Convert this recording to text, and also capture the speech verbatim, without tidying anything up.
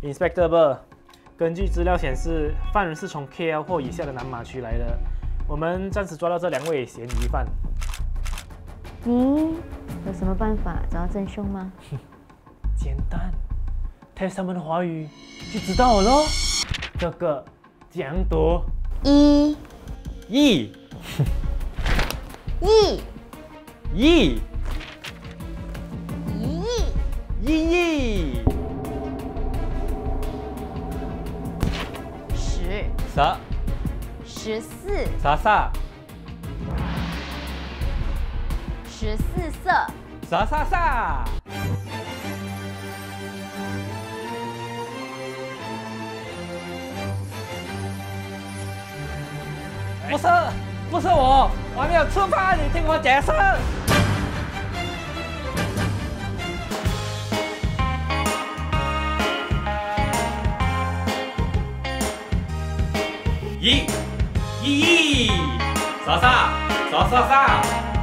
Inspector Ber， 根据资料显示，犯人是从 K L 或以下的南马区来的。我们暂时抓到这两位嫌疑犯。 你有什么办法找到真凶吗？ 简单 ，test 他们的华语就知道了咯。这个怎样读？ 一一亿一一亿一亿十十十四啥啥十四色啥啥啥。不是，不是我，我还没有吃饭，你听我解释。一，一，啥啥，啥啥啥。